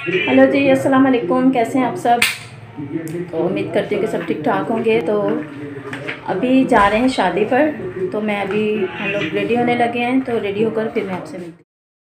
Hello जी, अस्सलाम वालेकुम। कैसे हैं आप सब? तो उम्मीद करती हूँ कि सब ठीक ठाक होंगे। तो अभी जा रहे हैं शादी पर, तो मैं अभी हम लोग रेडी होने लगे हैं, तो रेडी होकर फिर मैं आपसे मिलती हूँ।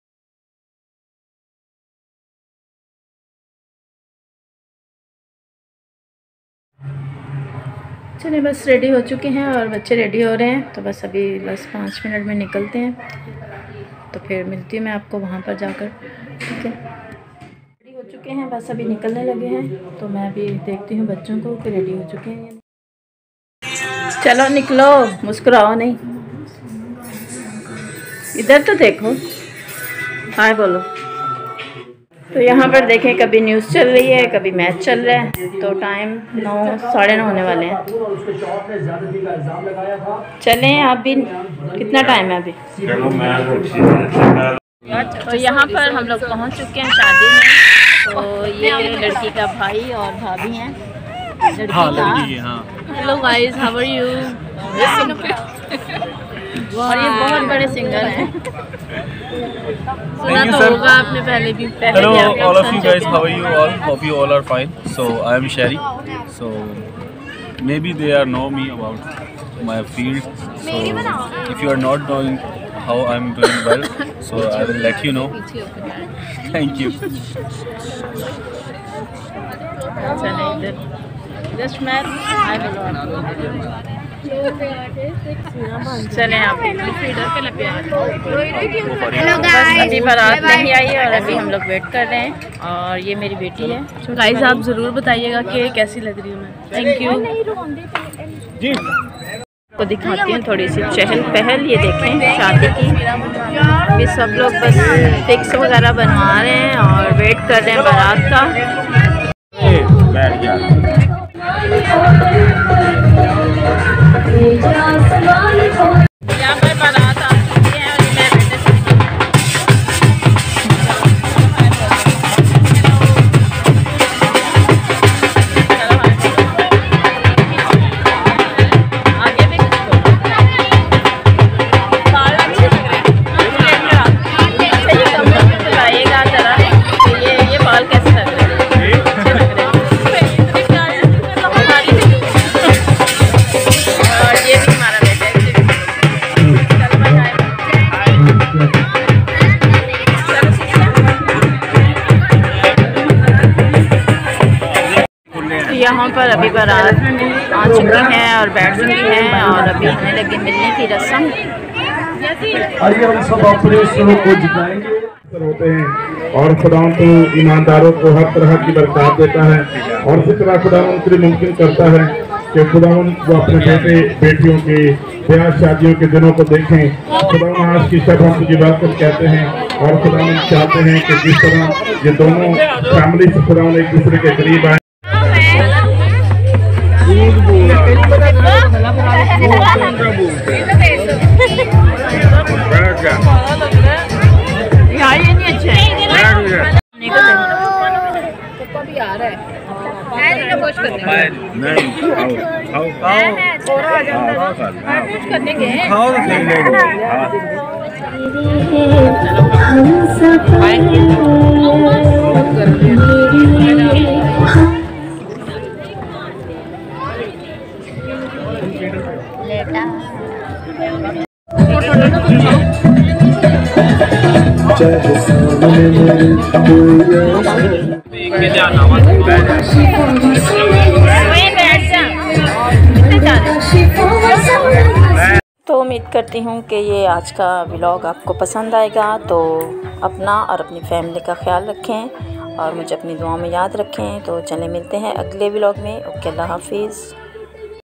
चलिए, बस रेडी हो चुके हैं और बच्चे रेडी हो रहे हैं, तो बस अभी 5 मिनट में निकलते हैं। तो फिर मिलती हूँ मैं आपको वहाँ पर जाकर। ठीक है, रेडी हो चुके हैं, बस अभी निकलने लगे हैं। तो मैं अभी देखती हूँ बच्चों को कि रेडी हो चुके हैं। चलो निकलो, मुस्कुराओ नहीं, इधर तो देखो, हाय बोलो। तो यहाँ पर देखें, कभी न्यूज़ चल रही है, कभी मैच चल रहा है। तो टाइम 9 साढ़े 9 होने वाले हैं। चलें, आप भी, कितना टाइम है अभी? तो यहाँ पर हम लोग पहुँच चुके हैं शादी में। तो ये लड़की का भाई और भाभी हैं। लड़की का hello guys, how are you. और ये बहुत बड़े सिंगर हैं, सुना तो होगा आपने पहले भी। Hello all of you guys, how are you all? Hope you all are fine. So I am Sherry. So maybe they are know me about my field. So if you are not knowing how I am doing well, so I will let you know. Thank you. Just मैं चले आप अभी बारात नहीं आई और अभी हम लोग वेट कर रहे हैं। और ये मेरी बेटी है। तो गाइस, आप ज़रूर बताइएगा कि कैसी लग रही हूँ मैं। थैंक यू जी। को दिखाती हूँ थोड़ी सी चहल पहल। ये देखें शादी की, अभी सब लोग बस फिक्स वगैरह बनवा रहे हैं और वेट कर रहे हैं बारात का। यहाँ पर बारात आ चुकी है और मैं बेटे से आगे भी बाल अच्छे लग रहे हैं। अच्छा, ये कमेंट में बताइएगा जरा, ये बाल कैसे लग रहे हैं? यहाँ पर अभी बारात आ चुकी हैं और बैठ चुकी हैं और अभी होने लगी मिलने की रस्म। आइए हम सब अपने स्वरों को जिताएंगे होते हैं और खुदा तो ईमानदारों को हर तरह की बरकत देता है। और इसी तरह खुदा के लिए मुमकिन करता है कि खुदा वो अपने बेटे बेटियों के ब्याह शादियों के दिनों को देखें। खुदा आज की शब हम तुझे वाकफ कहते हैं और खुदा चाहते हैं कि जिस तरह ये दोनों फैमिली से खुदा एक दूसरे के करीब आए। ये नहीं अच्छा है, भी आ रहा है कुछ करने के तो उम्मीद करती हूँ कि ये आज का व्लॉग आपको पसंद आएगा। तो अपना और अपनी फैमिली का ख्याल रखें और मुझे अपनी दुआ में याद रखें। तो चलें, मिलते हैं अगले व्लॉग में। ओके, अल्लाह हाफिज़।